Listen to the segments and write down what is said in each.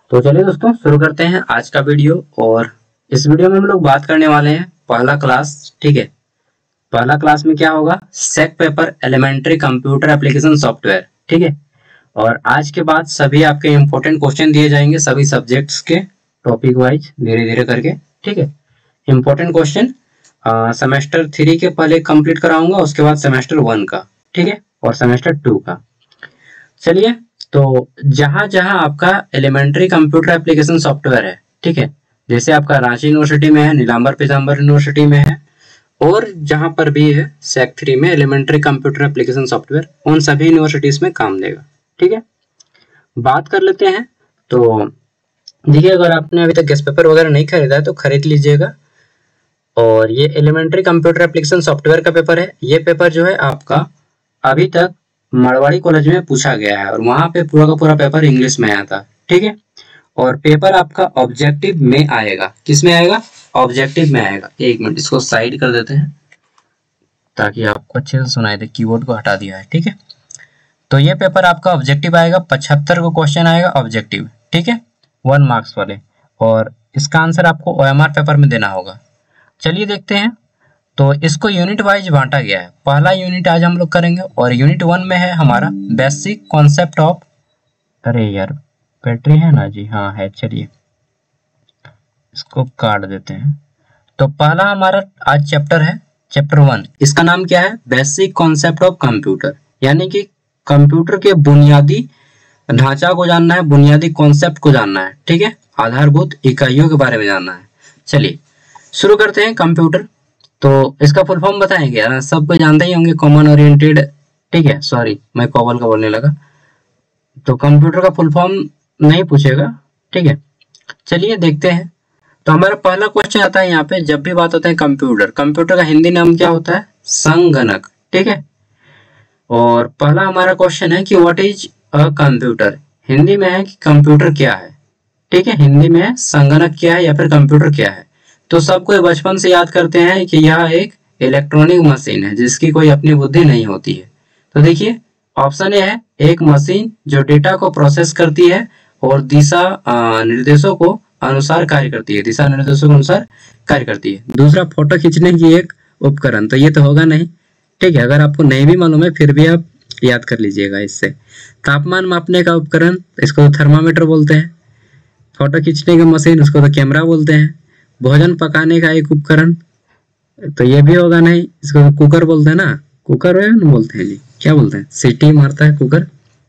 तो चलिए दोस्तों शुरू करते हैं आज का वीडियो। और इस वीडियो में हम लोग बात करने वाले हैं पहला क्लास। ठीक है, पहला क्लास में क्या होगा, सेक paper elementary computer application software. ठीक है, और आज के बाद सभी आपके इंपॉर्टेंट क्वेश्चन दिए जाएंगे सभी सब्जेक्ट्स के टॉपिक वाइज धीरे धीरे करके। ठीक है, इंपॉर्टेंट क्वेश्चन सेमेस्टर 3 के पहले कंप्लीट कराऊंगा, उसके बाद सेमेस्टर 1 का। ठीक है, और सेमेस्टर 2 का। चलिए, तो जहां जहां आपका एलिमेंट्री कंप्यूटर एप्लीकेशन सॉफ्टवेयर है, ठीक है, जैसे आपका रांची यूनिवर्सिटी में है, नीलांबर पीताम्बर यूनिवर्सिटी में है, और जहां पर भी है सेक 3 में एलिमेंट्री कंप्यूटर एप्लीकेशन सॉफ्टवेयर, उन सभी यूनिवर्सिटीज में काम देगा। ठीक है, बात कर लेते हैं। तो देखिए, अगर आपने अभी तक गेस्ट पेपर वगैरह नहीं खरीदा है तो खरीद लीजिएगा। और ये एलिमेंट्री कंप्यूटर एप्लीकेशन सॉफ्टवेयर का पेपर है। ये पेपर जो है आपका अभी तक मारवाड़ी कॉलेज में पूछा गया है, और वहां पे पूरा का पूरा पेपर इंग्लिश में आया था। ठीक है, और पेपर आपका ऑब्जेक्टिव में आएगा। किस में आएगा? ऑब्जेक्टिव में आएगा। एक मिनट, इसको साइड कर देते हैं ताकि आपको अच्छे से सुनाई दे। कीबोर्ड को हटा दिया है। ठीक है, तो ये पेपर आपका ऑब्जेक्टिव आएगा, 75 को क्वेश्चन आएगा ऑब्जेक्टिव। ठीक है, 1 मार्क्स वाले, और इसका आंसर आपको OMR पेपर में देना होगा। चलिए देखते हैं। तो इसको यूनिट वाइज बांटा गया है। पहला यूनिट आज हम लोग करेंगे, और यूनिट 1 में है हमारा बेसिक कॉन्सेप्ट ऑफ, अरे यार बैटरी है ना जी, हाँ है। चलिए इसको काट देते हैं। तो पहला हमारा आज चैप्टर है, चैप्टर 1। इसका नाम क्या है? बेसिक कॉन्सेप्ट ऑफ कंप्यूटर, यानी कि कंप्यूटर के बुनियादी ढांचा को जानना है, बुनियादी कॉन्सेप्ट को जानना है। ठीक है, आधारभूत इकाइयों के बारे में जानना है। चलिए शुरू करते हैं। कंप्यूटर, तो इसका फुल फॉर्म बताएंगे यार, सबको जानते ही होंगे, कॉमन ओरिएंटेड। ठीक है, सॉरी मैं कॉबल का बोलने लगा। तो कंप्यूटर का फुल फॉर्म नहीं पूछेगा। ठीक है, चलिए देखते हैं। तो हमारा पहला क्वेश्चन आता है यहाँ पे, जब भी बात होता है कंप्यूटर, कंप्यूटर का हिंदी नाम क्या होता है? संगणक। ठीक है, और पहला हमारा क्वेश्चन है कि what is a computer. Hindi में है कि कंप्यूटर क्या है। ठीक है, हिंदी में है संगणक क्या है या फिर कंप्यूटर क्या है। तो सबको बचपन से याद करते हैं कि यह एक इलेक्ट्रॉनिक मशीन है जिसकी कोई अपनी बुद्धि नहीं होती है। तो देखिए ऑप्शन ए है, एक मशीन जो डेटा को प्रोसेस करती है और दिशा निर्देशों को अनुसार कार्य करती है, दिशा निर्देशों के अनुसार कार्य करती है। दूसरा, फोटो खींचने की एक उपकरण। तो ये तो होगा नहीं। ठीक है, अगर आपको नहीं भी मालूम है फिर भी आप याद कर लीजिएगा इससे। तापमान मापने का उपकरण, इसको तो थर्मामीटर बोलते हैं। फोटो खींचने की मशीन, उसको तो कैमरा बोलते हैं। भोजन पकाने का एक उपकरण, तो ये भी होगा नहीं, इसको तो कुकर बोलते हैं ना। कुकर है ना, बोलते हैं जी, क्या बोलते हैं, सीटी मारता है कुकर।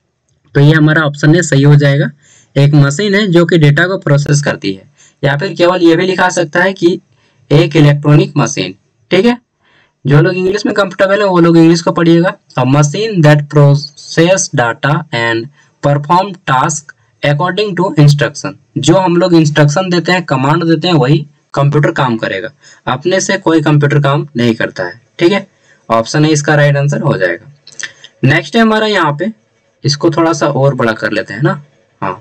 तो ये हमारा ऑप्शन है, सही हो जाएगा। एक मशीन है जो कि डेटा को प्रोसेस करती है, या फिर केवल ये भी लिखा सकता है कि एक इलेक्ट्रॉनिक मशीन। ठीक है, जो लोग इंग्लिश में कंफर्टेबल है वो लोग इंग्लिश को पढ़िएगा। A machine that process data and perform task according to instruction. जो हम लोग इंस्ट्रक्शन देते हैं, कमांड देते हैं, वही कंप्यूटर काम करेगा। अपने से कोई कंप्यूटर काम नहीं करता है। ठीक है, ऑप्शन है इसका राइट आंसर हो जाएगा। नेक्स्ट है हमारा यहाँ पे, इसको थोड़ा सा और बड़ा कर लेते हैं ना, हाँ,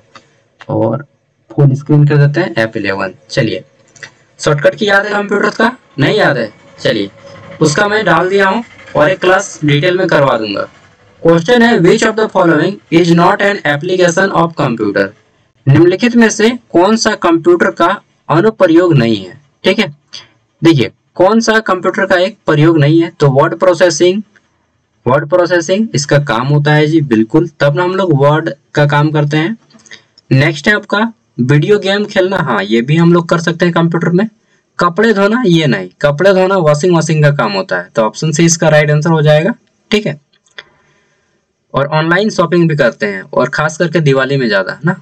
और फुल स्क्रीन कर देते हैं F11। चलिए, शॉर्टकट की याद है कंप्यूटर का? नहीं याद है? चलिए उसका मैं डाल दिया हूँ और एक क्लास डिटेल में करवा दूंगा। क्वेश्चन है, which of the following is not an application of computer. निम्नलिखित में से कौन सा कंप्यूटर का अनुप्रयोग नहीं है? ठीक है, देखिए कौन सा कंप्यूटर का एक प्रयोग नहीं है। तो वर्ड प्रोसेसिंग, वर्ड प्रोसेसिंग इसका काम होता है जी, बिल्कुल, तब ना हम लोग वर्ड का काम करते हैं। नेक्स्ट है आपका वीडियो गेम खेलना, हाँ ये भी हम लोग कर सकते हैं कंप्यूटर में। कपड़े धोना, ये नहीं, कपड़े धोना वॉशिंग मशीन का काम होता है। तो ऑप्शन सी इसका राइट आंसर हो जाएगा। ठीक है, और ऑनलाइन शॉपिंग भी करते हैं, और खास करके दिवाली में ज्यादा ना।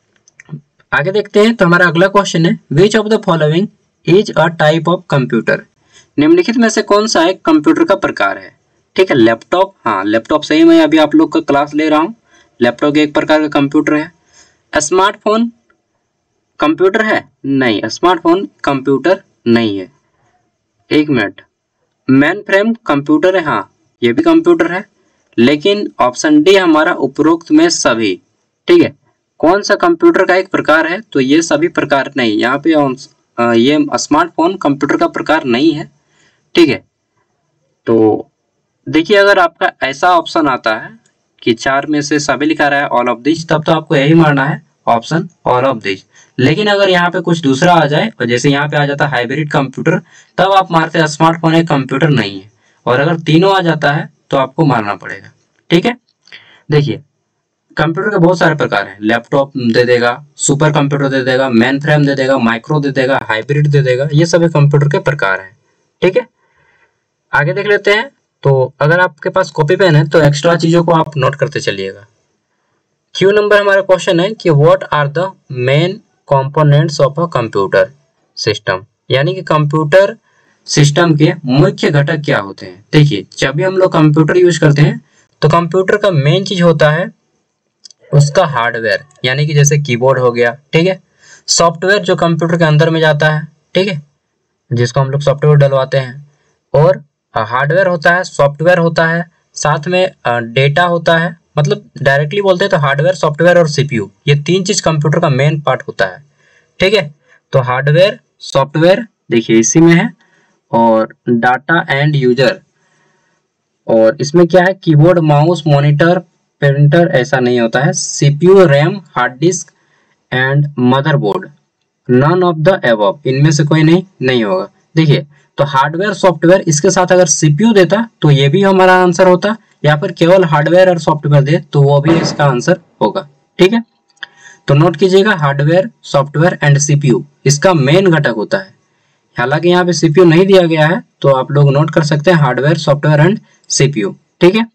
आगे देखते हैं। तो हमारा अगला क्वेश्चन है, which of the following is a type of computer. निम्नलिखित में से कौन सा एक कंप्यूटर का प्रकार है? ठीक है, लैपटॉप, हाँ लैपटॉप सही, मैं अभी आप लोग का क्लास ले रहा हूँ। लैपटॉप एक प्रकार का कंप्यूटर है। स्मार्टफोन कंप्यूटर है? नहीं, स्मार्टफोन कंप्यूटर नहीं है। एक मिनट, मेन फ्रेम कंप्यूटर है, हाँ ये भी कंप्यूटर है। लेकिन ऑप्शन डी हमारा उपरोक्त में सभी। ठीक है, कौन सा कंप्यूटर का एक प्रकार है? तो ये सभी प्रकार नहीं, यहाँ पे ये स्मार्टफोन कंप्यूटर का प्रकार नहीं है। ठीक है, तो देखिए अगर आपका ऐसा ऑप्शन आता है कि 4 में से सभी लिखा रहा है ऑल ऑफ दिस, तब तो आपको यही मानना है ऑप्शन ऑल ऑफ दिस। लेकिन अगर यहाँ पे कुछ दूसरा आ जाए और जैसे यहाँ पे आ जाता है हाइब्रिड कंप्यूटर, तब आप मारते हैं स्मार्टफोन एक कंप्यूटर नहीं है। और अगर तीनों आ जाता है तो आपको मारना पड़ेगा। ठीक है, देखिए कंप्यूटर के बहुत सारे प्रकार हैं। लैपटॉप दे देगा, सुपर कंप्यूटर दे देगा, मेन फ्रेम दे देगा, माइक्रो दे देगा, हाइब्रिड दे देगा, ये सभी कंप्यूटर के प्रकार हैं। ठीक है, आगे देख लेते हैं। तो अगर आपके पास कॉपी पेन है तो एक्स्ट्रा चीजों को आप नोट करते चलिएगा। क्यू नंबर हमारा क्वेश्चन है कि what are the main components of a computer system, यानी कि कंप्यूटर सिस्टम के मुख्य घटक क्या होते हैं। देखिए जब भी हम लोग कंप्यूटर यूज करते हैं तो कंप्यूटर का मेन चीज होता है उसका हार्डवेयर, यानी कि जैसे कीबोर्ड हो गया। ठीक है, सॉफ्टवेयर जो कंप्यूटर के अंदर में जाता है, ठीक है, जिसको हम लोग सॉफ्टवेयर डलवाते हैं। और हार्डवेयर होता है, सॉफ्टवेयर होता है, साथ में डेटा होता है। मतलब डायरेक्टली बोलते हैं तो हार्डवेयर, सॉफ्टवेयर और सीपीयू, ये तीन चीज कंप्यूटर का मेन पार्ट होता है। ठीक है, तो हार्डवेयर, सॉफ्टवेयर देखिए इसी में है, और डाटा एंड यूजर। और इसमें क्या है, कीबोर्ड, माउस, मॉनिटर, प्रिंटर ऐसा नहीं होता है। CPU, RAM, hard disk and motherboard, none of the above, इनमें से कोई नहीं होगा। देखिए तो हार्डवेयर, सॉफ्टवेयर, इसके साथ अगर सीपीयू देता तो ये भी हमारा आंसर होता, या फिर केवल हार्डवेयर और सॉफ्टवेयर दे तो वो भी इसका आंसर होगा। ठीक है, तो नोट कीजिएगा हार्डवेयर, सॉफ्टवेयर एंड सीपीयू इसका मेन घटक होता है। हालांकि यहाँ पे सीपीयू नहीं दिया गया है तो आप लोग नोट कर सकते हैं हार्डवेयर, सॉफ्टवेयर एंड सीपीयू। ठीक है,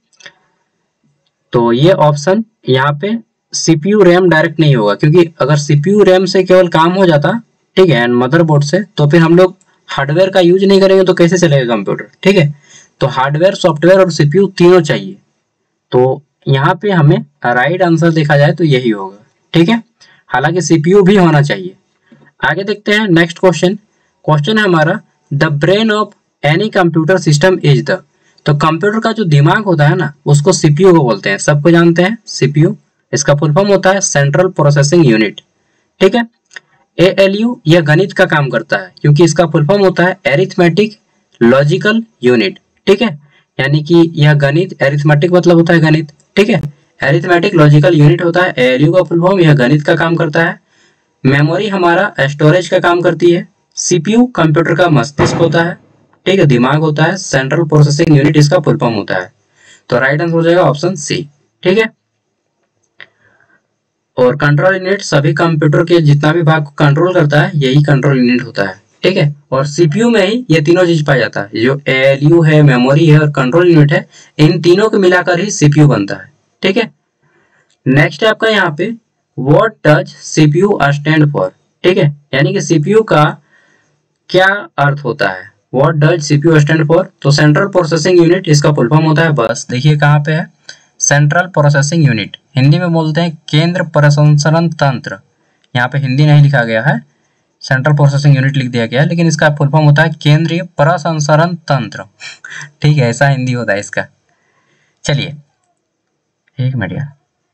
तो ये ऑप्शन यहाँ पे सीपीयू रैम डायरेक्ट नहीं होगा, क्योंकि अगर सीपीयू रैम से केवल काम हो जाता, ठीक है, एंड मदरबोर्ड से, तो फिर हम लोग हार्डवेयर का यूज नहीं करेंगे तो कैसे चलेगा कंप्यूटर। ठीक है, तो हार्डवेयर, सॉफ्टवेयर और सीपीयू तीनों चाहिए। तो यहाँ पे हमें राइट आंसर देखा जाए तो यही होगा। ठीक है, हालांकि सीपीयू भी होना चाहिए। आगे देखते हैं नेक्स्ट क्वेश्चन। क्वेश्चन है हमारा, the brain of any computer system is the. तो कंप्यूटर का जो दिमाग होता है ना उसको सीपीयू को बोलते हैं, सबको जानते हैं सीपीयू। इसका फुल फॉर्म होता है सेंट्रल प्रोसेसिंग यूनिट। ठीक है, एएलयू यह गणित का काम करता है, क्योंकि इसका फुल फॉर्म होता है एरिथमेटिक लॉजिकल यूनिट। ठीक है, यानी कि यह गणित, एरिथमेटिक मतलब होता है गणित। ठीक है, एरिथमेटिक लॉजिकल यूनिट होता है एएलयू का फुल फॉर्म, यह गणित का काम करता है। मेमोरी हमारा स्टोरेज का काम करती है। सीपीयू कंप्यूटर का मस्तिष्क होता है, ठीक है, दिमाग होता है। सेंट्रल प्रोसेसिंग यूनिट इसका फुल फॉर्म होता है। तो राइट आंसर हो जाएगा ऑप्शन सी। ठीक है, और कंट्रोल यूनिट सभी कंप्यूटर के जितना भी भाग को कंट्रोल करता है यही कंट्रोल यूनिट होता है। ठीक है, और सीपीयू में ही ये तीनों चीज पाया जाता है, जो एएलयू है, मेमोरी है और कंट्रोल यूनिट है, इन तीनों को मिलाकर ही सीपीयू बनता है। ठीक है, नेक्स्ट है आपका यहाँ पे, what does CPU stand for. ठीक है, यानी कि सीपीयू का क्या अर्थ होता है, what does CPU stand for. तो सेंट्रल प्रोसेसिंग यूनिट इसका फुल फॉर्म होता है। बस देखिए कहाँ पे है, सेंट्रल प्रोसेसिंग यूनिट, हिंदी में बोलते हैं केंद्र प्रसंस्करण तंत्र। यहाँ पे हिंदी नहीं लिखा गया है, सेंट्रल प्रोसेसिंग यूनिट लिख दिया गया है, लेकिन इसका फुल फॉर्म होता है केंद्रीय प्रसंस्करण तंत्र। ठीक है, ऐसा हिंदी होता है इसका। चलिए एक मिनट यार,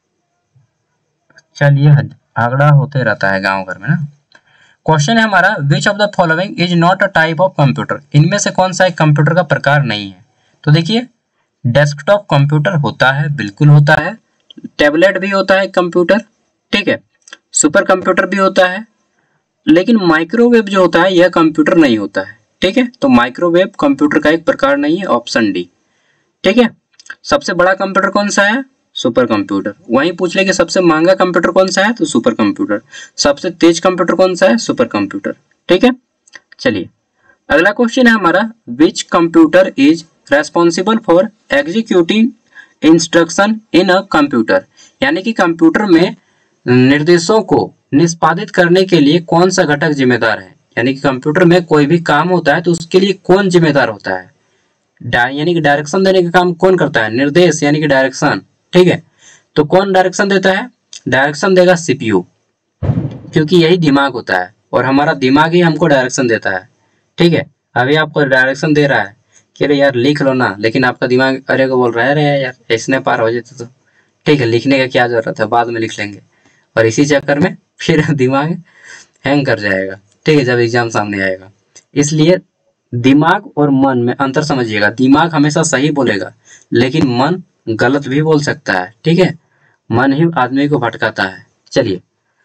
चलिए आगड़ा होते रहता है गांव घर में ना। क्वेश्चन है हमारा, which of the following is not a type of computer. इनमें से कौन सा एक कंप्यूटर का प्रकार नहीं है। तो देखिए डेस्कटॉप कंप्यूटर होता है, बिल्कुल होता है। टैबलेट भी होता है कंप्यूटर, ठीक है, सुपर कंप्यूटर भी होता है, लेकिन माइक्रोवेव जो होता है यह कंप्यूटर नहीं होता है। ठीक है, तो माइक्रोवेव कंप्यूटर का एक प्रकार नहीं है, ऑप्शन डी। ठीक है, सबसे बड़ा कंप्यूटर कौन सा है, सुपर कंप्यूटर। वहीं पूछ ले कि सबसे महंगा कंप्यूटर कौन सा है, तो सुपर कंप्यूटर। सबसे तेज कंप्यूटर कौन सा है, सुपर कंप्यूटर। ठीक है, चलिए अगला क्वेश्चन है हमारा, which computer is responsible for executing instruction in a computer. यानी कि कंप्यूटर में निर्देशों को निष्पादित करने के लिए कौन सा घटक जिम्मेदार है। यानी कि कंप्यूटर में कोई भी काम होता है तो उसके लिए कौन जिम्मेदार होता है, यानी कि डायरेक्शन देने का काम कौन करता है, निर्देश यानी कि डायरेक्शन। ठीक है, तो कौन डायरेक्शन देता है, डायरेक्शन देगा सीपीयू, क्योंकि यही दिमाग होता है और हमारा दिमाग ही हमको डायरेक्शन देता है। ठीक है, अभी आपको डायरेक्शन दे रहा है कि अरे यार लिख लो ना, लेकिन आपका दिमाग अरे को बोल रहा है अरे यार इसने पार हो जाते तो। ठीक है, लिखने का क्या जरूरत है, बाद में लिख लेंगे, और इसी चक्कर में फिर दिमाग हैंग कर जाएगा। ठीक है, जब एग्जाम सामने आएगा। इसलिए दिमाग और मन में अंतर समझिएगा, दिमाग हमेशा सही बोलेगा लेकिन मन गलत भी बोल सकता है। ठीक है, मन ही आदमी को भटकाता है। चलिए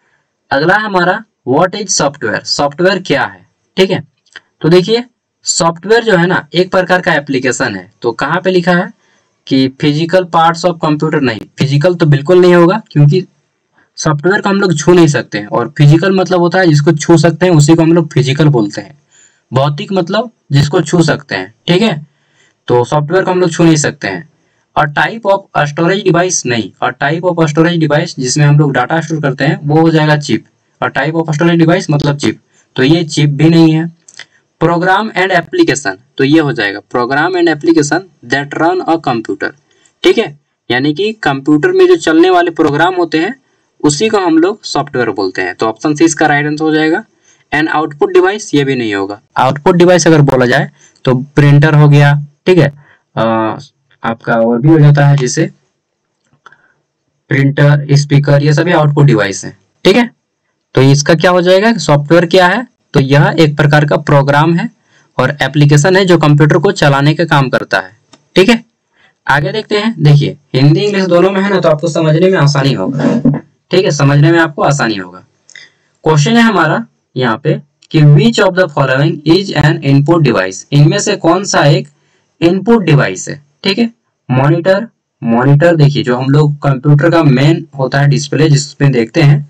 अगला हमारा व्हाट इज सॉफ्टवेयर, सॉफ्टवेयर क्या है, ठीक है। तो देखिए सॉफ्टवेयर जो है ना एक प्रकार का एप्लीकेशन है। तो कहाँ पे लिखा है कि फिजिकल पार्ट्स ऑफ कंप्यूटर, नहीं फिजिकल तो बिल्कुल नहीं होगा क्योंकि सॉफ्टवेयर को हम लोग छू नहीं सकते हैं, और फिजिकल मतलब होता है जिसको छू सकते हैं उसी को हम लोग फिजिकल बोलते हैं। भौतिक मतलब जिसको छू सकते हैं, ठीक है। तो सॉफ्टवेयर को हम लोग छू नहीं सकते हैं। और टाइप ऑफ स्टोरेज डिवाइस, नहीं, और टाइप ऑफ स्टोरेज डिवाइस जिसमें हम लोग डाटा स्टोर करते हैं वो हो जाएगा चिप, और टाइप ऑफ स्टोरेज डिवाइस मतलब चिप, तो ये चिप भी नहीं है। प्रोग्राम एंड एप्लीकेशन, तो ये हो जाएगा program and application that run a computer, ठीक है। यानी कि कंप्यूटर में जो चलने वाले प्रोग्राम होते हैं उसी को हम लोग सॉफ्टवेयर बोलते हैं। तो ऑप्शन सी इसका राइट आंसर हो जाएगा। एंड आउटपुट डिवाइस, ये भी नहीं होगा। आउटपुट डिवाइस अगर बोला जाए तो प्रिंटर हो गया, ठीक है, आपका और भी हो जाता है जैसे प्रिंटर, स्पीकर, ये सभी आउटपुट डिवाइस है, ठीक है। तो इसका क्या हो जाएगा, सॉफ्टवेयर क्या है, तो यह एक प्रकार का प्रोग्राम है और एप्लीकेशन है जो कंप्यूटर को चलाने का काम करता है, ठीक है। आगे देखते हैं। देखिए हिंदी इंग्लिश दोनों में है ना, तो आपको समझने में आसानी होगा, ठीक है, समझने में आपको आसानी होगा। क्वेश्चन है हमारा यहाँ पे कि which of the following is an input device, इनमें से कौन सा एक इनपुट डिवाइस है, ठीक है। मॉनिटर, मॉनिटर देखिए जो हम लोग कंप्यूटर का मेन होता है डिस्प्ले जिसमें देखते हैं,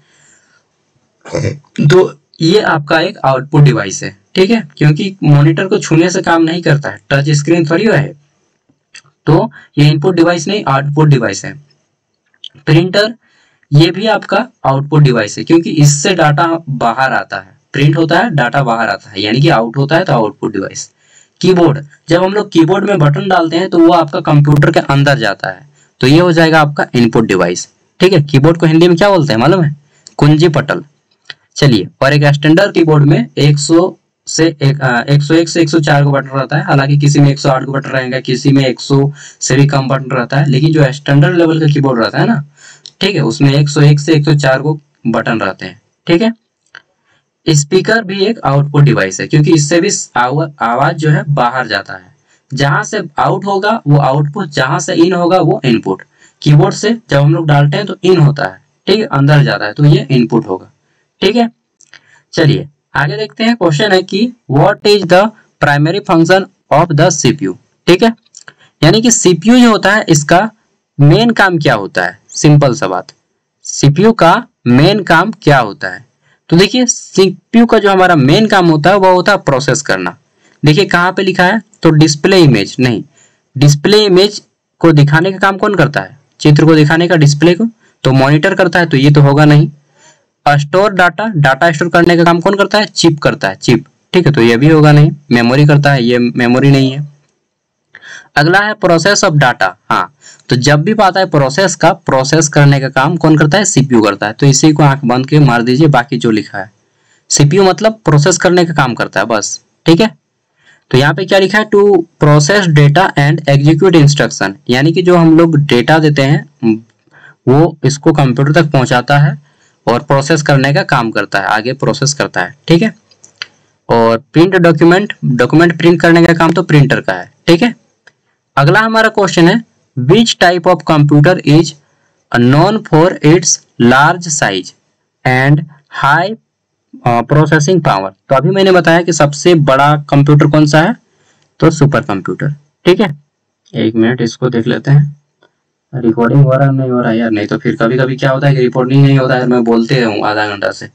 तो ये आपका एक आउटपुट डिवाइस है, ठीक है, क्योंकि मॉनिटर को छूने से काम नहीं करता है, टच स्क्रीन थोड़ी है, तो ये इनपुट डिवाइस नहीं आउटपुट डिवाइस है। प्रिंटर, ये भी आपका आउटपुट डिवाइस है क्योंकि इससे डाटा बाहर आता है, प्रिंट होता है डाटा बाहर आता है, यानी कि आउट होता है तो आउटपुट डिवाइस। कीबोर्ड, जब हम लोग कीबोर्ड में बटन डालते हैं तो वो आपका कंप्यूटर के अंदर जाता है, तो ये हो जाएगा आपका इनपुट डिवाइस, ठीक है। कीबोर्ड को हिंदी में क्या बोलते हैं मालूम है, कुंजी पटल। चलिए, और एक स्टैंडर्ड कीबोर्ड में 101 से 104 को बटन रहता है, हालांकि किसी में 108 को बटन रहेगा, किसी में 100 से भी कम बटन रहता है, लेकिन जो स्टैंडर्ड लेवल का कीबोर्ड रहता है ना, ठीक है, उसमें 101 से 104 को बटन रहते हैं, ठीक है। स्पीकर भी एक आउटपुट डिवाइस है क्योंकि इससे भी आवाज जो है बाहर जाता है, जहां से आउट होगा वो आउटपुट, जहां से इन होगा वो इनपुट। कीबोर्ड से जब हम लोग डालते हैं तो इन होता है, ठीक है, अंदर जाता है, तो ये इनपुट होगा, ठीक है। चलिए आगे देखते हैं। क्वेश्चन है कि what is the primary function of the CPU, ठीक है, यानी कि सीपीयू जो होता है इसका मेन काम क्या होता है। सिंपल सा बात, सीपीयू का मेन काम क्या होता है, तो देखिए सीपीयू का जो हमारा मेन काम होता है वो होता है प्रोसेस करना। देखिए कहाँ पे लिखा है, तो डिस्प्ले इमेज, नहीं, डिस्प्ले इमेज को दिखाने का काम कौन करता है, चित्र को दिखाने का डिस्प्ले को, तो मॉनिटर करता है, तो ये तो होगा नहीं। स्टोर डाटा, डाटा स्टोर करने का काम कौन करता है, चिप करता है, चिप, ठीक है, तो ये भी होगा नहीं। मेमोरी करता है, ये मेमोरी नहीं है। अगला है प्रोसेस ऑफ डाटा, हाँ, तो जब भी आता है प्रोसेस का, प्रोसेस करने का काम कौन करता है, सीपीयू करता है, तो इसी को आंख बंद के मार दीजिए बाकी जो लिखा है। सीपीयू मतलब प्रोसेस करने का काम करता है बस, ठीक है। तो यहाँ पे क्या लिखा है, to process data and execute instruction, यानी कि जो हम लोग डेटा देते हैं वो इसको कंप्यूटर तक पहुंचाता है और प्रोसेस करने का काम करता है, आगे प्रोसेस करता है, ठीक है। और प्रिंट डॉक्यूमेंट, डॉक्यूमेंट प्रिंट करने का काम तो प्रिंटर का है, ठीक है। अगला हमारा क्वेश्चन है which type of computer is known for its large size and high processing power, तो अभी मैंने बताया कि सबसे बड़ा कंप्यूटर कौन सा है, तो सुपर कंप्यूटर, ठीक है। एक मिनट इसको देख लेते हैं, रिकॉर्डिंग हो रहा नहीं हो रहा यार, नहीं तो फिर कभी कभी क्या होता है कि रिकॉर्डिंग नहीं होता है, मैं बोलते रहूं आधा घंटा से।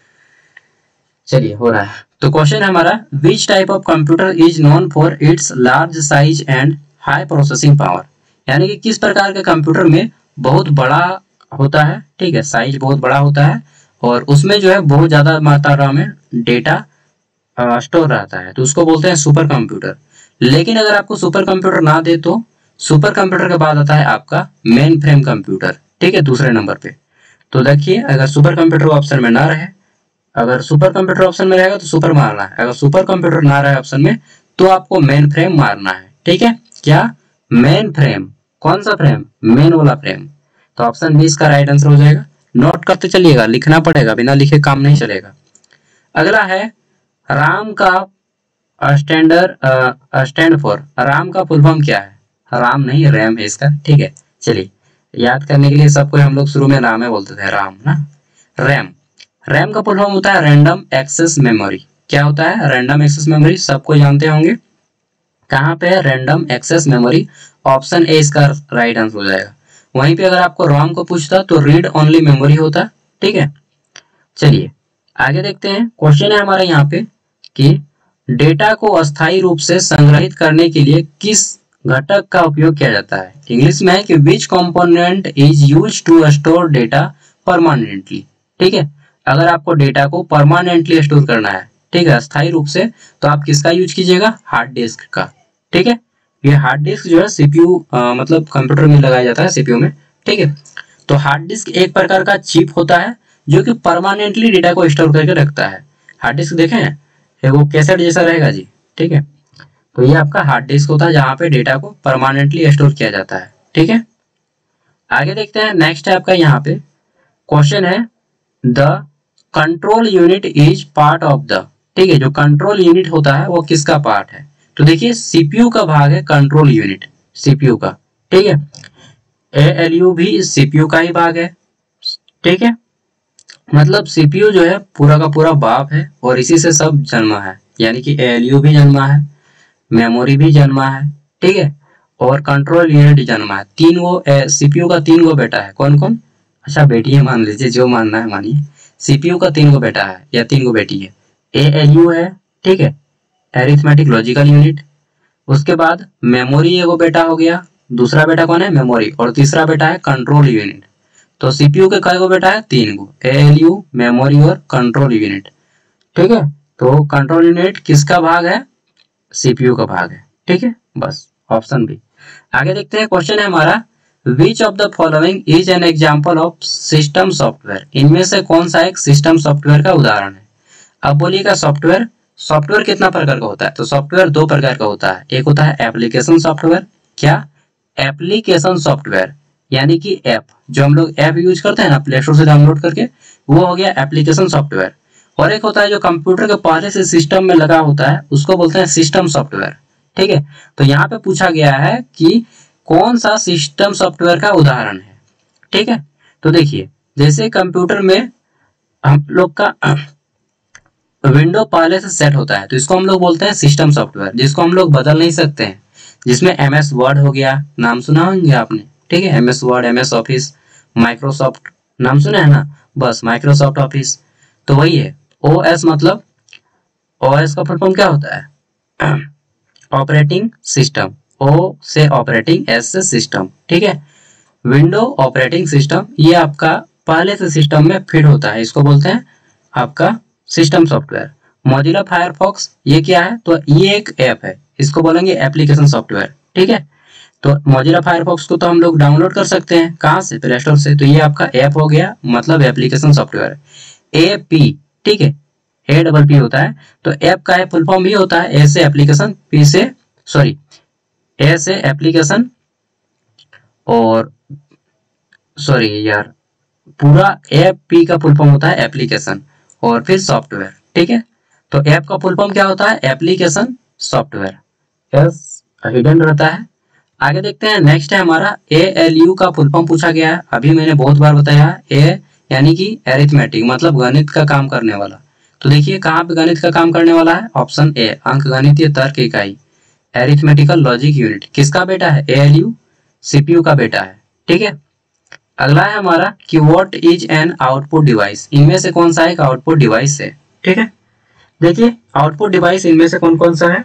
चलिए हो रहा है। तो क्वेश्चन है हमारा which type of computer is known for its large size and high processing power, यानी कि किस प्रकार के कंप्यूटर में बहुत बड़ा होता है, ठीक है, साइज बहुत बड़ा होता है और उसमें जो है बहुत ज्यादा मात्रा में डेटा स्टोर रहता है, तो उसको बोलते हैं सुपर कंप्यूटर। लेकिन अगर आपको सुपर कंप्यूटर ना दे तो सुपर कंप्यूटर के बाद आता है आपका मेन फ्रेम कंप्यूटर, ठीक है, दूसरे नंबर पे। तो देखिए अगर सुपर कंप्यूटर ऑप्शन में ना रहे, अगर सुपर कंप्यूटर ऑप्शन में रहेगा तो सुपर मारना है, अगर सुपर कंप्यूटर ना रहे ऑप्शन में तो आपको मेन फ्रेम मारना है, ठीक है। क्या, मेन फ्रेम, कौन सा फ्रेम, मेन वाला फ्रेम, तो ऑप्शन बी इसका राइट आंसर हो जाएगा। नोट करते चलिएगा, लिखना पड़ेगा, बिना लिखे काम नहीं चलेगा। अगला है राम का स्टैंड फॉर, राम का फुल फॉर्म क्या है, राम नहीं रैम है इसका, ठीक है। चलिए याद करने के लिए सबको हम लोग शुरू में राम है बोलते थे, राम ना, रैम, रैम का फुल फॉर्म होता है रैंडम एक्सेस मेमोरी। क्या होता है? रैंडम एक्सेस मेमोरी, सबको जानते होंगे। कहाँ पे है? Random access memory. Option A इसका राइट आंसर हो जाएगा। वहीं पे अगर आपको रोम को पूछता तो रीड ओनली मेमोरी होता। ठीक है, चलिए आगे देखते हैं। क्वेश्चन है हमारा यहाँ पे कि डेटा को अस्थायी रूप से संग्रहित करने के लिए किस घटक का उपयोग किया जाता है? इंग्लिश में है कि which component is used to store data permanently. ठीक है, अगर आपको डेटा को परमानेंटली स्टोर करना है, ठीक है, अस्थायी रूप से, तो आप किसका यूज कीजिएगा? हार्ड डिस्क का। ठीक है, ये हार्ड डिस्क जो है सीपीयू मतलब कंप्यूटर में लगाया जाता है, सीपीयू में। ठीक है, तो हार्ड डिस्क एक प्रकार का चिप होता है जो कि परमानेंटली डेटा को स्टोर करके रखता है। हार्ड डिस्क देखें, वो कैसेट जैसा रहेगा जी। ठीक है, तो ये आपका हार्ड डिस्क होता है जहां पे डेटा को परमानेंटली स्टोर किया जाता है। ठीक है, आगे देखते हैं। नेक्स्ट है आपका यहाँ पे क्वेश्चन है the control unit is part of the. ठीक है, जो कंट्रोल यूनिट होता है वो किसका पार्ट है? तो देखिए सीपीयू का भाग है कंट्रोल यूनिट, सीपीयू का। ठीक है, एएलयू भी सीपीयू का ही भाग है। ठीक है, मतलब सीपीयू जो है पूरा का पूरा बाप है और इसी से सब जन्मा है, यानी कि एएलयू भी जन्मा है, मेमोरी भी जन्मा है। ठीक है, और कंट्रोल यूनिट जन्मा है। तीन गो सीपीयू का तीन गो बेटा है। कौन कौन? अच्छा बेटी है, मान लीजिए, जो मानना है मानिए। सीपीयू का तीन गो बेटा है या तीन गो बेटी है। एएलयू है, ठीक है, एरिथमेटिक लॉजिकल यूनिट। उसके बाद मेमोरी एगो बेटा हो गया, दूसरा बेटा कौन है? मेमोरी। और तीसरा बेटा है कंट्रोल यूनिट। तो सीपीयू के कई गो बेटा है? तीन गो, एएलयू, मेमोरी और कंट्रोल यूनिट। ठीक है, तो कंट्रोल यूनिट किसका भाग है? सीपीयू का भाग है। ठीक है, बस ऑप्शन बी। आगे देखते हैं। क्वेश्चन है हमारा which of the following is an example of system software. इनमें से कौन सा एक सिस्टम सॉफ्टवेयर का उदाहरण है? अब बोलिएगा सॉफ्टवेयर, सॉफ्टवेयर कितना प्रकार का होता है? तो सॉफ्टवेयर दो प्रकार का होता है। एक होता है एप्लीकेशन सॉफ्टवेयर। क्या? एप्लीकेशन सॉफ्टवेयर यानी कि ऐप, जो हम लोग ऐप यूज करते हैं ना प्ले स्टोर से डाउनलोड करके, वो हो गया एप्लीकेशन सॉफ्टवेयर। और एक होता है जो कंप्यूटर के पहले से सिस्टम में लगा होता है, उसको बोलते हैं सिस्टम सॉफ्टवेयर। ठीक है, तो यहाँ पे पूछा गया है कि कौन सा सिस्टम सॉफ्टवेयर का उदाहरण है। ठीक है, तो देखिए जैसे कंप्यूटर में हम लोग का विंडो पहले से सेट होता है, तो इसको हम लोग बोलते हैं सिस्टम सॉफ्टवेयर, जिसको हम लोग बदल नहीं सकते हैं। जिसमें एमएस वर्ड हो गया, नाम सुना होंगे आपने। ठीक है, MS Word, MS Office, Microsoft, नाम सुना है ना, बस माइक्रोसॉफ्ट ऑफिस। तो वही है ओएस, मतलब ओएस का फुल फॉर्म क्या होता है? Operating system. ओ से ऑपरेटिंग, एस से सिस्टम। ठीक है, विंडो ऑपरेटिंग सिस्टम ये आपका पहले से सिस्टम में फिट होता है, इसको बोलते हैं आपका सिस्टम सॉफ्टवेयर। मोजिला फायरफॉक्स ये क्या है? तो ये एक ऐप है, इसको बोलेंगे एप्लीकेशन सॉफ्टवेयर। ठीक है, तो मोजिला फायरफॉक्स को तो हम लोग डाउनलोड कर सकते हैं, कहाँ से? प्ले स्टोर से। तो ये आपका ऐप हो गया, मतलब एप्लीकेशन सॉफ्टवेयर। एपी, ठीक है, ए डबल पी होता है। तो ऐप का फुल फॉर्म भी होता है ए से एप्लीकेशन, पी से सॉरी ए से एप्लीकेशन, और सॉरी यार, पूरा ऐप पी का फुल फॉर्म होता है एप्लीकेशन और फिर सॉफ्टवेयर। ठीक है, तो ऐप का फुल फॉर्म क्या होता है? एप्लीकेशन सॉफ्टवेयर, एस हिडन रहता है। आगे देखते हैं। नेक्स्ट है हमारा एएलयू का फुल फॉर्म पूछा गया है। अभी मैंने बहुत बार बताया, ए यानी कि एरिथमेटिक, मतलब गणित का काम करने वाला। तो देखिए कहाँ पे गणित का काम करने वाला है? ऑप्शन ए, अंक गणितीय तर्क इकाई, एरिथमेटिकल लॉजिक यूनिट। किसका बेटा है? एएलयू, सीपीयू का बेटा है। ठीक है, अगला है हमारा कि what is an output device. इनमें से कौन सा एक आउटपुट डिवाइस है? ठीक है, देखिए आउटपुट डिवाइस इनमें से कौन कौन सा है,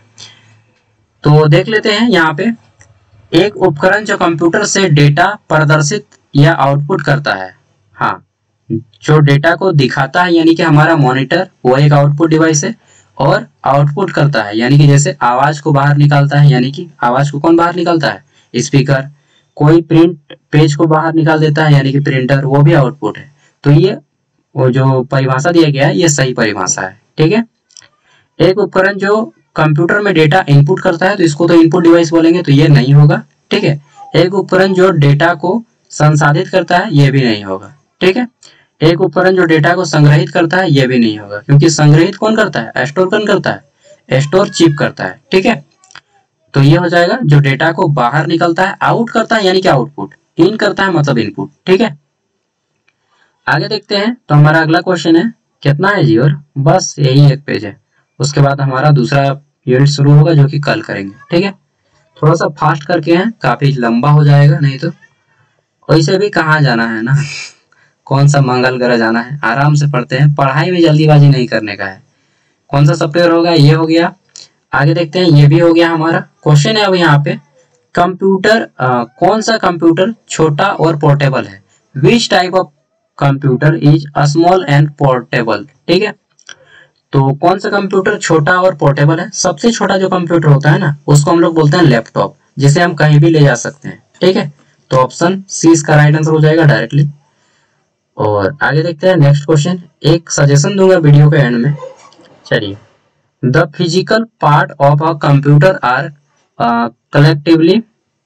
तो देख लेते हैं। यहाँ पे एक उपकरण जो कंप्यूटर से डेटा प्रदर्शित या आउटपुट करता है। हाँ, जो डेटा को दिखाता है यानी कि हमारा मॉनिटर, वो एक आउटपुट डिवाइस है। और आउटपुट करता है यानी कि जैसे आवाज को बाहर निकालता है, यानी कि आवाज को कौन बाहर निकालता है? स्पीकर। कोई प्रिंट पेज को बाहर निकाल देता है यानी कि प्रिंटर, वो भी आउटपुट है। तो ये वो जो परिभाषा दिया गया है ये सही परिभाषा है। ठीक है, एक उपकरण जो कंप्यूटर में डेटा इनपुट करता है तो इसको तो इनपुट डिवाइस बोलेंगे, तो ये नहीं होगा। ठीक है, एक उपकरण जो डेटा को संसाधित करता है ये भी नहीं होगा। ठीक है, एक उपकरण जो डेटा को संग्रहित करता है ये भी नहीं होगा, क्योंकि संग्रहित कौन करता है? स्टोर कौन करता है? स्टोर चिप करता है। ठीक है, तो ये हो जाएगा जो डेटा को बाहर निकलता है, आउट करता है यानी कि आउटपुट, इन करता है मतलब इनपुट। ठीक है, आगे देखते हैं। तो हमारा अगला क्वेश्चन है कितना है जी, और बस यही एक पेज है। उसके बाद हमारा दूसरा यूनिट शुरू होगा जो कि कल करेंगे, ठीक है। थोड़ा सा फास्ट करके हैं, काफी लंबा हो जाएगा नहीं तो। वैसे भी कहाँ जाना है ना कौन सा मंगल ग्रह जाना है, आराम से पढ़ते हैं, पढ़ाई में जल्दीबाजी नहीं करने का है। कौन सा सॉफ्टवेयर होगा, ये हो गया। आगे देखते हैं, ये भी हो गया हमारा। क्वेश्चन है अब यहाँ पे, कंप्यूटर कौन सा कंप्यूटर छोटा और पोर्टेबल है, which type of computer is small and portable, ठीक है। तो कौन सा कंप्यूटर छोटा और पोर्टेबल है, सबसे छोटा जो कंप्यूटर होता है ना उसको हम लोग बोलते हैं लैपटॉप, जिसे हम कहीं भी ले जा सकते हैं, ठीक है। तो ऑप्शन सी इसका राइट आंसर हो जाएगा डायरेक्टली। और आगे देखते हैं नेक्स्ट क्वेश्चन, एक सजेशन दूंगा वीडियो के एंड में। चलिए, the physical part of a computer are collectively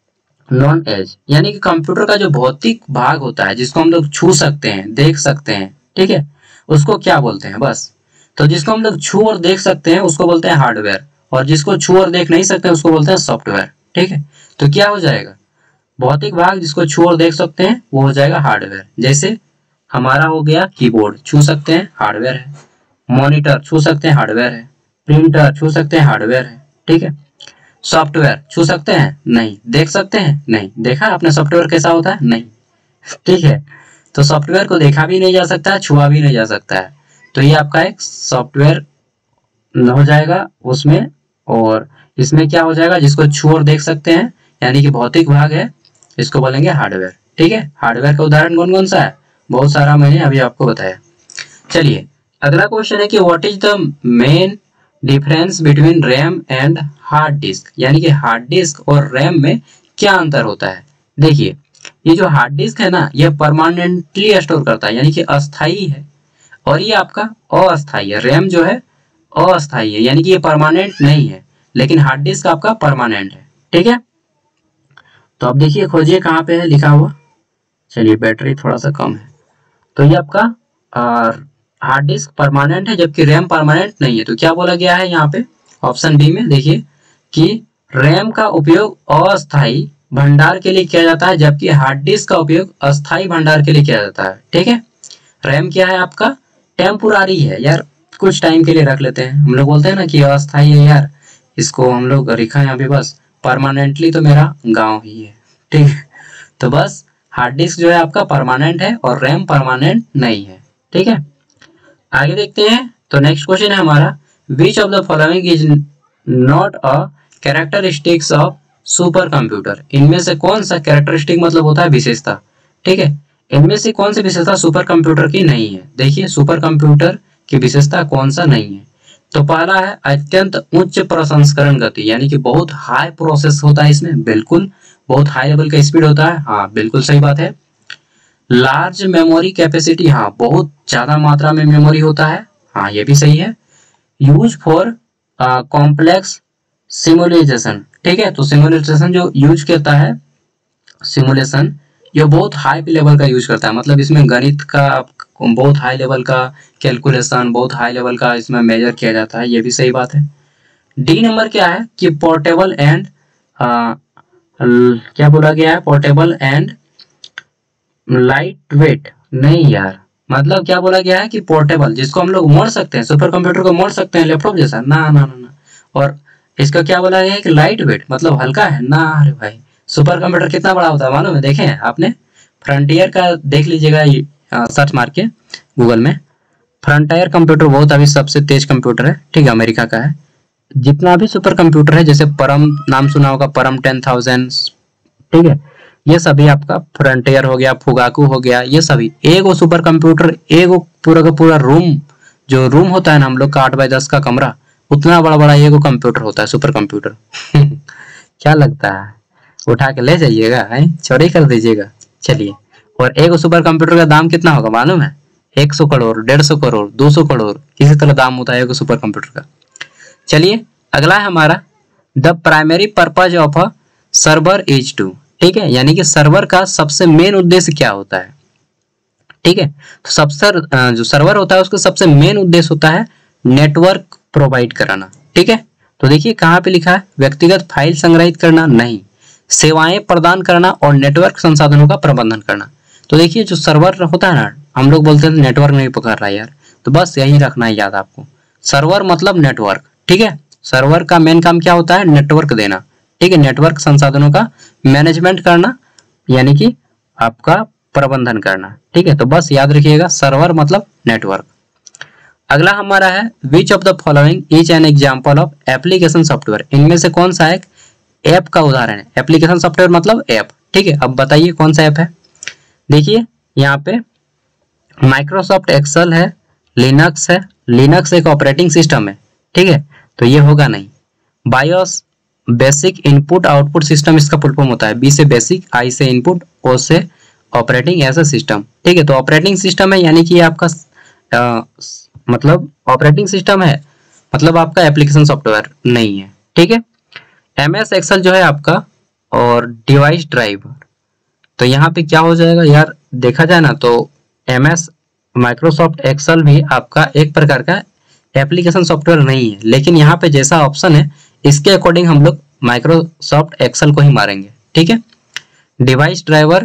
known as, यानी कि कंप्यूटर का जो भौतिक भाग होता है जिसको हम लोग छू सकते हैं, देख सकते हैं, ठीक है, उसको क्या बोलते हैं बस। तो जिसको हम लोग छू और देख सकते हैं उसको बोलते हैं हार्डवेयर, और जिसको छू और देख नहीं सकते उसको बोलते हैं सॉफ्टवेयर, ठीक है। तो क्या हो जाएगा, भौतिक भाग जिसको छू और देख सकते हैं वो हो जाएगा हार्डवेयर। जैसे हमारा हो गया कीबोर्ड, छू सकते हैं, हार्डवेयर है। मॉनिटर छू सकते हैं, हार्डवेयर है। प्रिंटर छू सकते हैं, हार्डवेयर है, ठीक है। सॉफ्टवेयर छू सकते हैं, नहीं। देख सकते हैं, नहीं। देखा आपने सॉफ्टवेयर कैसा होता है, नहीं, ठीक है। तो सॉफ्टवेयर को देखा भी नहीं जा सकता है, छुआ भी नहीं जा सकता है, तो ये आपका एक सॉफ्टवेयर हो जाएगा उसमें। और इसमें क्या हो जाएगा, जिसको छू और देख सकते हैं यानी कि भौतिक भाग है, इसको बोलेंगे हार्डवेयर, ठीक है। हार्डवेयर का उदाहरण कौन कौन सा है, बहुत सारा मैंने अभी आपको बताया। चलिए, अगला क्वेश्चन है कि what is the main difference between RAM and hard disk, यानी कि हार्ड डिस्क और रैम में क्या अंतर होता है। देखिए, ये जो हार्ड डिस्क है ना, ये परमानेंटली स्टोर करता है, यानी कि अस्थाई है, और ये आपका अस्थाई है। रैम जो है अस्थाई है, यानी कि ये परमानेंट नहीं है, लेकिन हार्ड डिस्क आपका परमानेंट है, ठीक है। तो अब देखिए, खोजिए कहाँ पे है लिखा हुआ। चलिए, बैटरी थोड़ा सा कम है। तो ये आपका हार्ड डिस्क परमानेंट है जबकि रैम परमानेंट नहीं है। तो क्या बोला गया है यहाँ पे ऑप्शन बी में, देखिए कि रैम का उपयोग अस्थाई भंडार के लिए किया जाता है जबकि हार्ड डिस्क का उपयोग अस्थाई भंडार के लिए किया जाता है, ठीक है। रैम क्या है आपका, टेम्पोरारी है यार, कुछ टाइम के लिए रख लेते हैं। हम लोग बोलते हैं ना कि अस्थाई है यार, इसको हम लोग लिखा है यहाँ पे बस, परमानेंटली तो मेरा गाँव ही है, ठीक है। तो बस हार्ड डिस्क जो है आपका परमानेंट है और रैम परमानेंट नहीं है, ठीक है। आगे देखते हैं, तो नेक्स्ट क्वेश्चन है हमारा, which of the following is not a characteristics of super computer, इनमें से कौन सा कैरेक्टरिस्टिक मतलब होता है विशेषता, ठीक है। इनमें से कौन सी विशेषता सुपर कंप्यूटर की नहीं है। देखिए, सुपर कंप्यूटर की विशेषता कौन सा नहीं है। तो पहला है अत्यंत उच्च प्रसंस्करण गति, यानी कि बहुत हाई प्रोसेस होता है इसमें, बिल्कुल बहुत हाई लेवल का स्पीड होता है, हाँ बिल्कुल सही बात है। लार्ज मेमोरी कैपेसिटी, हाँ बहुत ज्यादा मात्रा में मेमोरी होता है, हाँ ये भी सही है। यूज फॉर कॉम्प्लेक्स सिमुलेशन, ठीक है। तो सिमुलेशन जो यूज करता है, सिमुलेशन ये बहुत हाई लेवल का यूज करता है, मतलब इसमें गणित का बहुत हाई लेवल का कैलकुलेशन, बहुत हाई लेवल का इसमें मेजर किया जाता है, ये भी सही बात है। डी नंबर क्या है कि पोर्टेबल एंड क्या बोला गया है, पोर्टेबल एंड लाइट वेट, नहीं यार, मतलब क्या बोला गया है कि पोर्टेबल, जिसको हम लोग मोड़ सकते हैं, सुपर कंप्यूटर को मोड़ सकते हैं लैपटॉप जैसा, ना ना ना ना। और इसका क्या बोला गया है कि लाइट वेट, मतलब हल्का है ना। अरे भाई, सुपर कंप्यूटर कितना बड़ा होता है मालूम है, देखे आपने, फ्रंटियर का देख लीजिएगा सर्च मार के गूगल में, फ्रंटियर कंप्यूटर बहुत अभी सबसे तेज कंप्यूटर है, ठीक है, अमेरिका का है। जितना भी सुपर कंप्यूटर है, जैसे परम नाम सुना होगा, परम 10,000, ठीक है, ये सभी आपका फ्रंटियर हो गया, फुगाकू हो गया, ये सभी एगो सुपर कंप्यूटर, एगो पूरा का पूरा रूम, जो रूम होता है ना हम लोग का 8x10 का कमरा, उतना बड़ा बड़ा एगो कंप्यूटर होता है सुपर कंप्यूटर क्या लगता है, उठा के ले जाइएगा, चोरी कर दीजिएगा। चलिए, और एगो सुपर कंप्यूटर का दाम कितना होगा मालूम है, 100 करोड़, 150 करोड़, 200 करोड़, किसी तरह दाम होता है एगो सुपर कंप्यूटर का। चलिए, अगला है हमारा, the primary purpose of a server is to, ठीक है, यानी कि सर्वर का सबसे मेन उद्देश्य क्या होता है, ठीक है। तो सबसे जो सर्वर होता है उसका सबसे मेन उद्देश्य होता है नेटवर्क प्रोवाइड कराना, ठीक है। तो देखिए कहाँ पे लिखा है, व्यक्तिगत फाइल संग्रहित करना नहीं, सेवाएं प्रदान करना और नेटवर्क संसाधनों का प्रबंधन करना। तो देखिए, जो सर्वर होता है ना, हम लोग बोलते हैं नेटवर्क नहीं पकड़ रहा है यार, तो बस यही रखना है याद आपको। सर्वर मतलब नेटवर्क, ठीक है। सर्वर का मेन काम क्या होता है, नेटवर्क देना, ठीक है, नेटवर्क संसाधनों का मैनेजमेंट करना, यानी कि आपका प्रबंधन करना, ठीक है। तो बस याद रखिएगा सर्वर मतलब नेटवर्क। अगला हमारा है which of the following is an example of application software, इनमें से कौन सा एक ऐप का उदाहरण है। एप्लीकेशन सॉफ्टवेयर मतलब ऐप, ठीक है। अब बताइए कौन सा ऐप है। देखिए यहाँ पे माइक्रोसॉफ्ट एक्सेल है, लिनक्स है, लिनक्स एक ऑपरेटिंग सिस्टम है, ठीक है, तो ये होगा नहीं। BIOS basic input output system इसका फुल फॉर्म होता है, बी से बेसिक, आई से इनपुट, ओ से ऑपरेटिंग एज अ सिस्टम, ठीक है। तो ऑपरेटिंग सिस्टम है, यानी कि ये आपका मतलब ऑपरेटिंग सिस्टम है, मतलब आपका एप्लीकेशन सॉफ्टवेयर नहीं है, ठीक है। एमएस एक्सेल जो है आपका, और डिवाइस ड्राइवर, तो यहाँ पे क्या हो जाएगा यार, देखा जाए ना तो एमएस माइक्रोसॉफ्ट एक्सेल भी आपका एक प्रकार का एप्लीकेशन सॉफ्टवेयर नहीं है, लेकिन यहाँ पे जैसा ऑप्शन है इसके अकॉर्डिंग हम लोग माइक्रोसॉफ्ट एक्सेल को ही मारेंगे, ठीक है। डिवाइस ड्राइवर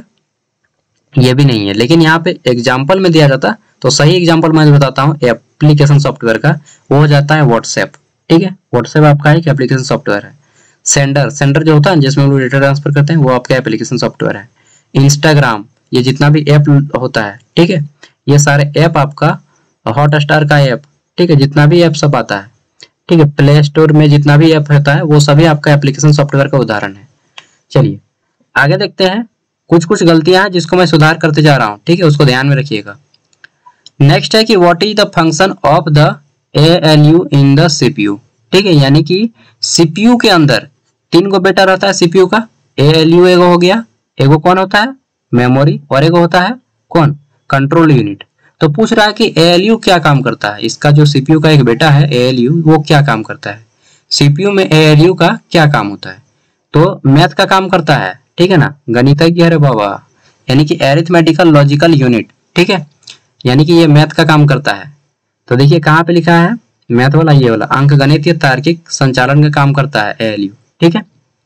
ये भी नहीं है, लेकिन यहाँ पे एग्जाम्पल में दिया जाता तो सही एग्जाम्पल मैं बताता हूँ एप्लीकेशन सॉफ्टवेयर का, वो हो जाता है व्हाट्सएप, ठीक है। व्हाट्सएप आपका एक एप्लीकेशन सॉफ्टवेयर है। सेंडर जो होता है जिसमें हम लोग डेटा ट्रांसफर करते हैं, वो आपका एप्लीकेशन सॉफ्टवेयर है। इंस्टाग्राम, ये जितना भी ऐप होता है, ठीक है, ये सारे ऐप आपका, हॉटस्टार का ऐप, ठीक है, जितना भी ऐप सब आता है, ठीक है, प्ले स्टोर में जितना भी ऐप रहता है वो सभी आपका एप्लीकेशन सॉफ्टवेयर का उदाहरण है। चलिए आगे देखते हैं, कुछ कुछ गलतियां हैं जिसको मैं सुधार करते जा रहा हूँ, ठीक है, उसको ध्यान में रखिएगा। नेक्स्ट है कि what is the function of the ALU in the CPU, ठीक है, यानी कि CPU के अंदर 3 गो बेटा रहता है CPU का, ALU एगो हो गया, एगो कौन होता है, मेमोरी, और एगो होता है कौन, कंट्रोल यूनिट। तो पूछ रहा है कि ALU क्या काम करता है, इसका जो CPU का एक बेटा है ALU, वो क्या काम करता है, CPU में ALU का क्या काम होता है। तो मैथ का काम करता है, ठीक है ना, गणितज्ञ है रे बाबा, यानी कि एरिथमेटिकल लॉजिकल यूनिट, ठीक है, यानी कि ये मैथ का काम करता है। तो देखिए कहाँ पे लिखा है मैथ वाला, ये वाला अंक गणितीय तार्किक संचालन का काम करता है ALU, ठीक है।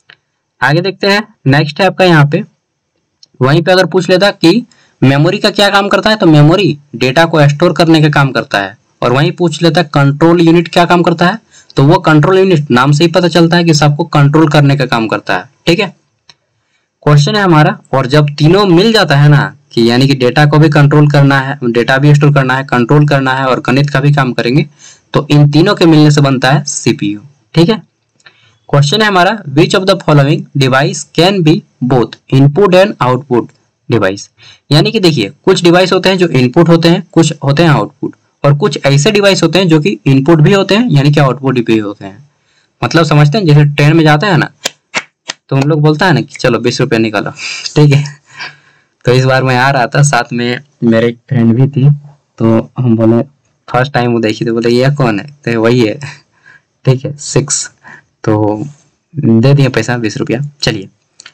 आगे देखते हैं, नेक्स्ट है आपका यहाँ पे, वहीं पे अगर पूछ लेता कि मेमोरी का क्या काम करता है, तो मेमोरी डेटा को स्टोर करने का काम करता है। और वहीं पूछ लेता कंट्रोल यूनिट क्या काम करता है, तो वो कंट्रोल यूनिट नाम से ही पता चलता है कि सबको कंट्रोल करने का काम करता है, ठीक है। क्वेश्चन है हमारा, और जब तीनों मिल जाता है ना, कि यानी कि डेटा को भी कंट्रोल करना है, डेटा भी स्टोर करना है, कंट्रोल करना है, और गणित का भी काम करेंगे, तो इन तीनों के मिलने से बनता है CPU, ठीक है। क्वेश्चन है हमारा, which of the following device can be both input and output device, यानी कि देखिए कुछ डिवाइस होते हैं जो इनपुट होते हैं, कुछ होते हैं आउटपुट, और कुछ ऐसे डिवाइस होते हैं जो कि इनपुट भी होते हैं, यानी कि आउटपुट भी होते हैं। मतलब समझते हैं, जैसे ट्रेन में जाते हैं ना, तो हम लोग बोलता है ना कि चलो 20 रुपये निकालो, ठीक है। तो इस बार मैं आ रहा था, साथ में मेरे एक फ्रेंड भी थी, तो हम बोले फर्स्ट टाइम वो देखी, तो बोले ये कौन है, तो वही है, ठीक है 6, तो दे दिए पैसा 20 रुपया। चलिए,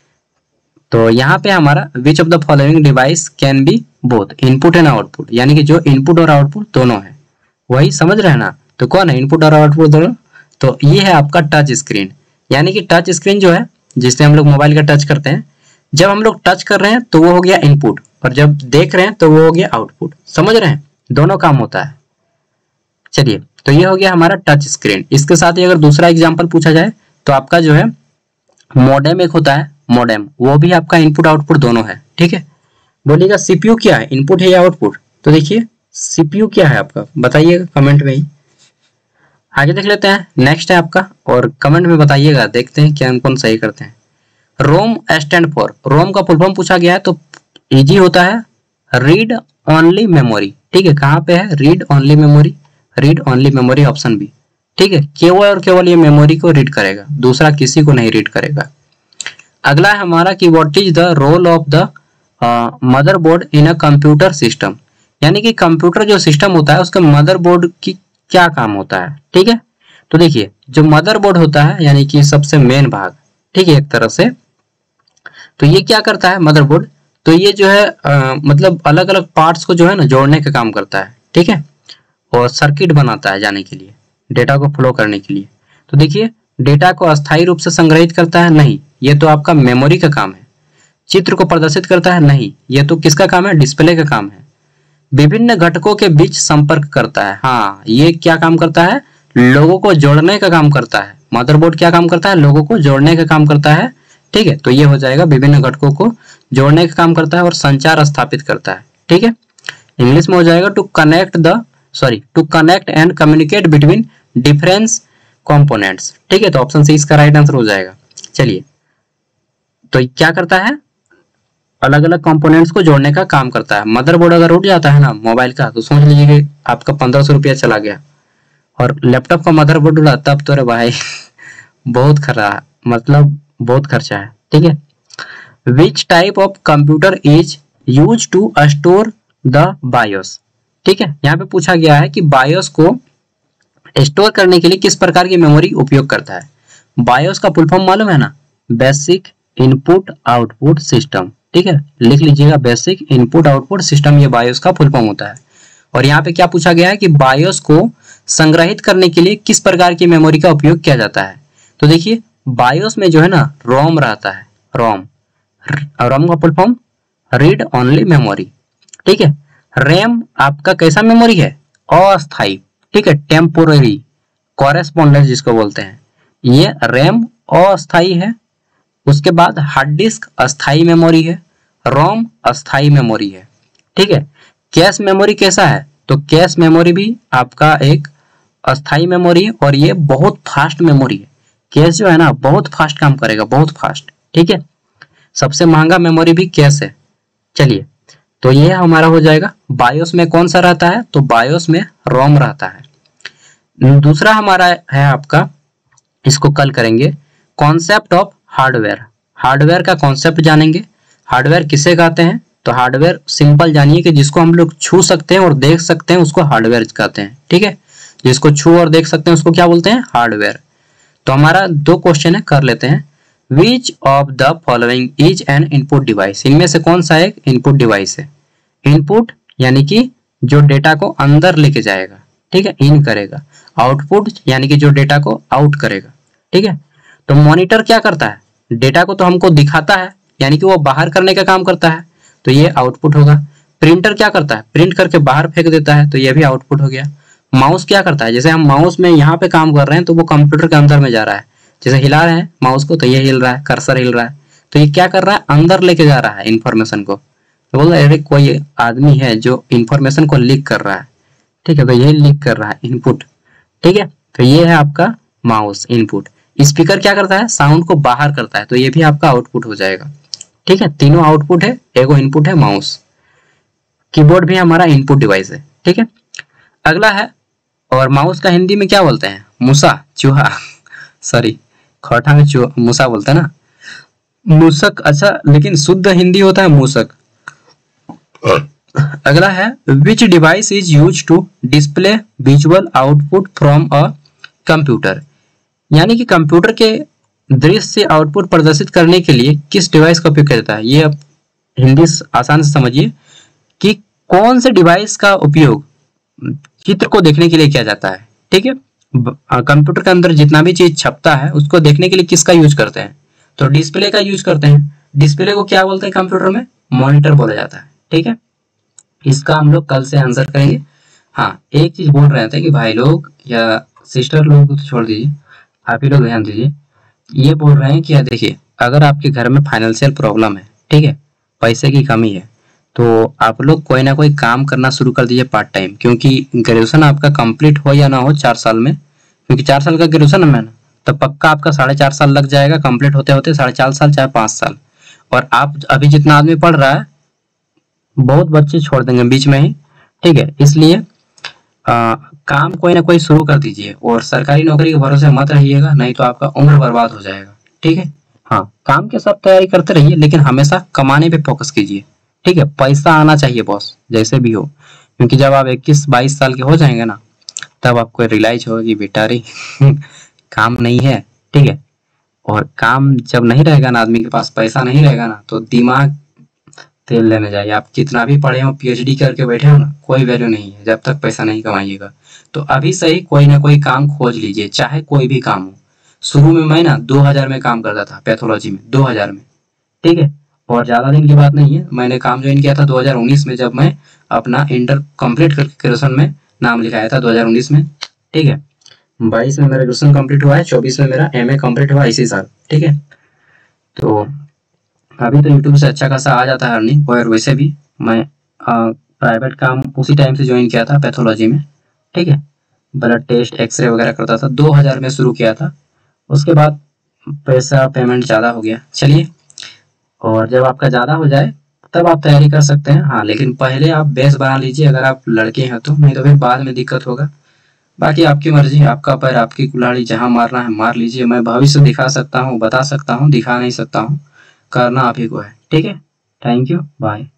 तो यहाँ पे हमारा which of the following device can be both input and output, यानी कि जो इनपुट और आउटपुट दोनों है, वही समझ रहे हैं ना। तो कौन है इनपुट और आउटपुट दोनों, तो ये है आपका टच स्क्रीन, यानी कि टच स्क्रीन जो है जिससे हम लोग मोबाइल का टच करते हैं, जब हम लोग टच कर रहे हैं तो वो हो गया इनपुट, और जब देख रहे हैं तो वो हो गया आउटपुट, समझ रहे हैं, दोनों काम होता है। चलिए, तो ये हो गया हमारा टच स्क्रीन। इसके साथ ही अगर दूसरा एग्जांपल पूछा जाए तो आपका जो है मॉडेम एक होता है, मॉडेम, वो भी आपका इनपुट आउटपुट दोनों है, ठीक है। बोलिएगा CPU क्या है, इनपुट है या आउटपुट, तो देखिए CPU क्या है आपका, बताइएगा कमेंट में ही। आगे देख लेते हैं, नेक्स्ट है आपका, और कमेंट में बताइएगा, देखते हैं क्या कौन सही करते हैं। रोम स्टैंड फॉर, रोम का फुल फॉर्म पूछा गया है, तो इजी होता है रीड ओनली मेमोरी, ठीक है, कहाँ पे है read only memory, read only memory option B, ठीक है, केवल और केवल ये मेमोरी को रीड करेगा, दूसरा किसी को नहीं रीड करेगा। अगला है हमारा कि what is the role of the motherboard in a computer system, यानी कि कंप्यूटर जो सिस्टम होता है उसके मदरबोर्ड की क्या काम होता है, ठीक है। तो देखिए जो मदरबोर्ड होता है यानी कि सबसे मेन भाग, ठीक है, एक तरह से, तो ये क्या करता है मदरबोर्ड, तो ये जो है मतलब अलग अलग पार्ट्स को जो है ना जोड़ने का काम करता है, ठीक है, और सर्किट बनाता है जाने के लिए, डेटा को फ्लो करने के लिए। तो देखिए डेटा को अस्थायी रूप से संग्रहित करता है, नहीं, ये तो आपका मेमोरी का काम है। चित्र को प्रदर्शित करता है, नहीं, ये तो किसका काम है, डिस्प्ले का काम है। विभिन्न घटकों के बीच संपर्क करता है। हाँ, ये क्या काम करता है? लोगों को जोड़ने का काम करता है। मदरबोर्ड क्या काम करता है? लोगों को जोड़ने का काम करता है। ठीक है, तो ये हो जाएगा विभिन्न घटकों को जोड़ने का काम करता है और संचार स्थापित करता है। ठीक है, इंग्लिश में हो जाएगा to connect and communicate between difference components. ठीक है, तो ऑप्शन सी इसका राइट आंसर हो जाएगा। चलिए, तो क्या करता है? अलग अलग कंपोनेंट्स को जोड़ने का काम करता है। मदरबोर्ड अगर उठ जाता है ना मोबाइल का, तो समझ लीजिए कि आपका 1500 रुपया चला गया। और लैपटॉप का मदरबोर्ड उड़ा तब तो रे भाई बहुत खरा, मतलब बहुत खर्चा है। ठीक है, which type of computer is use to store the BIOS. ठीक है, यहाँ पे पूछा गया है कि बायोस को स्टोर करने के लिए किस प्रकार की मेमोरी उपयोग करता है। बायोस का फुल फॉर्म मालूम है ना? Basic input output system. ठीक है, लिख लीजिएगा, बेसिक इनपुट आउटपुट सिस्टम, ये बायोस का फुल फॉर्म होता है। और यहाँ पे क्या पूछा गया है कि बायोस को संग्रहित करने के लिए किस प्रकार की मेमोरी का उपयोग किया जाता है। तो देखिए, बायोस में जो है ना रोम रहता है। रोम का full form read only memory. ठीक है, रैम आपका कैसा मेमोरी है? अस्थाई। ठीक है, टेम्पोररी कॉरेस्पॉन्डेंस जिसको बोलते हैं, ये रैम अस्थाई है। उसके बाद हार्ड डिस्क अस्थाई मेमोरी है, रोम अस्थाई मेमोरी है। ठीक है, कैश मेमोरी कैसा है? तो कैश मेमोरी भी आपका एक अस्थाई मेमोरी है और ये बहुत फास्ट मेमोरी है। कैश जो है ना बहुत फास्ट काम करेगा, बहुत फास्ट। ठीक है, सबसे महंगा मेमोरी भी कैश है। चलिए, तो ये हमारा हो जाएगा। बायोस में कौन सा रहता है? तो बायोस में रोम रहता है। दूसरा हमारा है आपका, इसको कल करेंगे, कॉन्सेप्ट ऑफ हार्डवेयर। हार्डवेयर का कॉन्सेप्ट जानेंगे। हार्डवेयर किसे कहते हैं? तो हार्डवेयर सिंपल जानिए कि जिसको हम लोग छू सकते हैं और देख सकते हैं उसको हार्डवेयर कहते हैं। ठीक है, जिसको छू और देख सकते हैं उसको क्या बोलते हैं? हार्डवेयर। तो हमारा 2 क्वेश्चन है, कर लेते हैं। Which of the following is an input device. इनमें से कौन सा एक इनपुट डिवाइस है? इनपुट यानी कि जो डेटा को अंदर लेके जाएगा, ठीक है, इन करेगा। आउटपुट यानी कि जो डेटा को आउट करेगा। ठीक है, तो मॉनिटर क्या करता है? डेटा को तो हमको दिखाता है, यानी कि वो बाहर करने का काम करता है, तो ये आउटपुट होगा। प्रिंटर क्या करता है? प्रिंट करके बाहर फेंक देता है, तो ये भी आउटपुट हो गया। माउस क्या करता है? जैसे हम माउस में यहाँ पे काम कर रहे हैं तो वो कंप्यूटर के अंदर में जा रहा है। जैसे हिला रहे हैं माउस को तो ये हिल रहा है, कर्सर हिल रहा है, तो ये क्या कर रहा है? अंदर लेके जा रहा है इंफॉर्मेशन को। तो बोल रहा है कोई आदमी है जो इंफॉर्मेशन को लीक कर रहा है। ठीक है, तो ये लीक कर रहा है, इनपुट। ठीक है, तो ये है आपका माउस, इनपुट। स्पीकर क्या करता है? साउंड को बाहर करता है, तो ये भी आपका आउटपुट हो जाएगा। ठीक है, तीनों आउटपुट है, एगो इनपुट है माउस। कीबोर्ड भी हमारा इनपुट डिवाइस है। ठीक है, अगला है, और माउस का हिंदी में क्या बोलते हैं? मूसा, चूहा सॉरी, खोटा में मूसा बोलते हैं ना, मूसक। अच्छा, लेकिन शुद्ध हिंदी होता है मूसक। अगला है, which device is use to display visual output from a computer. यानी कि कंप्यूटर के दृश्य से आउटपुट प्रदर्शित करने के लिए किस डिवाइस का उपयोग किया जाता है। ये आप हिंदी आसान से समझिए कि कौन से डिवाइस का उपयोग चित्र को देखने के लिए किया जाता है। ठीक है, कंप्यूटर के अंदर जितना भी चीज छपता है उसको देखने के लिए किसका यूज करते हैं? तो डिस्प्ले का यूज करते हैं। डिस्प्ले को क्या बोलते हैं कंप्यूटर में? मॉनिटर बोला जाता है। ठीक है, इसका हम लोग कल से आंसर करेंगे। हाँ, एक चीज बोल रहे थे कि भाई लोग या सिस्टर लोग तो छोड़ दीजिए, आप ही लोग ध्यान दीजिए। ये बोल रहे हैं कि देखिए, अगर आपके घर में फाइनेंशियल प्रॉब्लम है, ठीक है, पैसे की कमी है, तो आप लोग कोई ना कोई काम करना शुरू कर दीजिए पार्ट टाइम। क्योंकि ग्रेजुएशन आपका कंप्लीट हो या ना हो 4 साल में, क्योंकि 4 साल का ग्रेजुएशन है ना, तो पक्का आपका 4.5 साल लग जाएगा कंप्लीट होते होते, 4.5 साल चाहे 5 साल। और आप अभी जितना आदमी पढ़ रहा है, बहुत बच्चे छोड़ देंगे बीच में ही। ठीक है, इसलिए काम कोई ना कोई शुरू कर दीजिए और सरकारी नौकरी के भरोसे मत रहिएगा, नहीं तो आपका उम्र बर्बाद हो जाएगा। ठीक है, हाँ, काम के सब तैयारी करते रहिए, लेकिन हमेशा कमाने पे फोकस कीजिए। ठीक है, पैसा आना चाहिए बॉस, जैसे भी हो। क्योंकि जब आप 21-22 साल के हो जाएंगे ना, तब आपको रियलाइज होगा कि बेटा रे काम नहीं है। ठीक है, और काम जब नहीं रहेगा ना, आदमी के पास पैसा नहीं रहेगा ना, तो दिमाग तेल लेने जाइए। आप जितना भी पढ़े हो, PhD करके बैठे हो ना, कोई वैल्यू नहीं है जब तक पैसा नहीं कमाइएगा। तो अभी से ही कोई ना कोई काम खोज लीजिए, चाहे कोई भी काम हो। शुरू में मैं ना 2000 में काम करता था, पैथोलॉजी में 2000 में। ठीक है, और ज़्यादा दिन की बात नहीं है, मैंने काम ज्वाइन किया था 2019 में, जब मैं अपना इंटर कंप्लीट करके ग्रेजुएशन में नाम लिखाया था 2019 में। ठीक है, 22 में मेरा ग्रेजुएशन कंप्लीट हुआ है, 24 में मेरा एमए कंप्लीट हुआ इसी साल। ठीक है, तो अभी तो यूट्यूब से अच्छा खासा आ जाता है अर्निंग। और वैसे भी मैं प्राइवेट काम उसी टाइम से ज्वाइन किया था पैथोलॉजी में। ठीक है, ब्लड टेस्ट एक्सरे वगैरह करता था, 2000 में शुरू किया था। उसके बाद पैसा पेमेंट ज़्यादा हो गया। चलिए, और जब आपका ज़्यादा हो जाए तब आप तैयारी कर सकते हैं। हाँ, लेकिन पहले आप बेस बना लीजिए अगर आप लड़के हैं तो, नहीं तो फिर बाद में दिक्कत होगा। बाकी आपकी मर्जी, आपका पैर आपकी कुल्हाड़ी, जहाँ मारना है मार लीजिए। मैं भविष्य दिखा सकता हूँ, बता सकता हूँ, दिखा नहीं सकता हूँ, करना आप ही को है। ठीक है, थैंक यू, बाय।